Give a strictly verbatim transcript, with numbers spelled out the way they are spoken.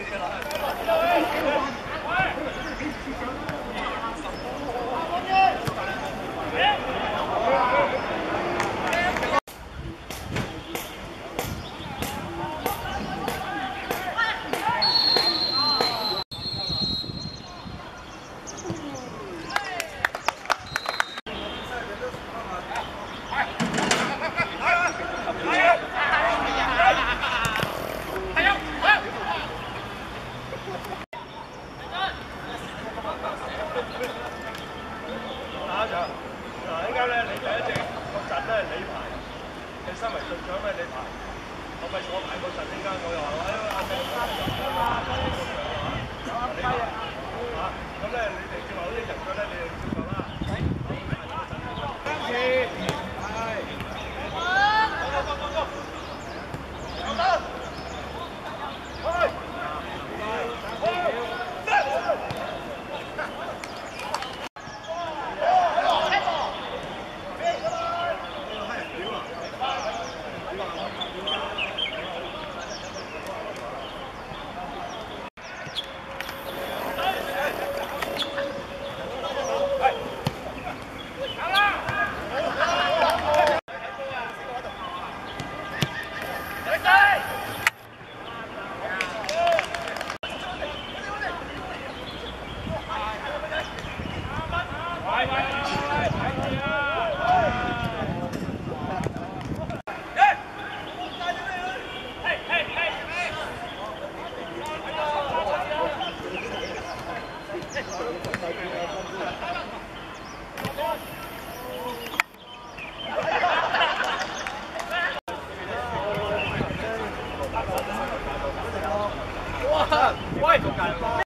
身為隊長咩？你排，我咪我排個陣，陣間我又話哎呀阿明阿明啊，隊長啊，你排啊，咁咧你哋接埋嗰啲人腳咧，你哋接夠啦。跟住係，go go go go，有得，去，喂！